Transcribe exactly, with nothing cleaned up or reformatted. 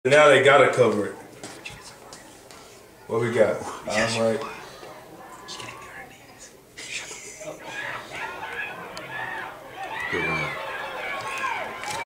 Now they gotta cover it. What we got? I'm right.